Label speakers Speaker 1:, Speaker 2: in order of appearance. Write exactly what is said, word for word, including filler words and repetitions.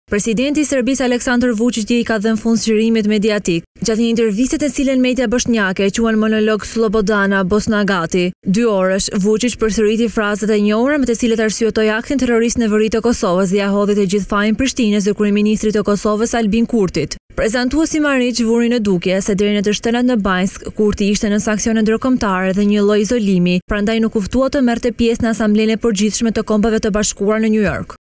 Speaker 1: Presidenti i Serbisë Aleksandar Vuçiq i ka dhënë fund zgjerimit mediatik. Gjatë një interviste të cilën media boshnjake e quan monolog Slobodna Bosnagati, dy orësh, Vuçiç përsëriti frazat e njohura me të cilat arsyetoi aktin terrorist në veri të Kosovës dhe ja hodhi të gjithë fajin Prishtinës dhe kryeministrit të Kosovës Albin Kurtit. Prezantuesi Mariq vuri në dukje se deri në të shtenat në Banjskë Kurti ishte në sanksione ndërkombëtare dhe një lloj izolimi, prandaj nuk u ftua të merrte pjesë në Asamblenë e Përgjithshme të Kombeve të Bashkuara në Nju Jork.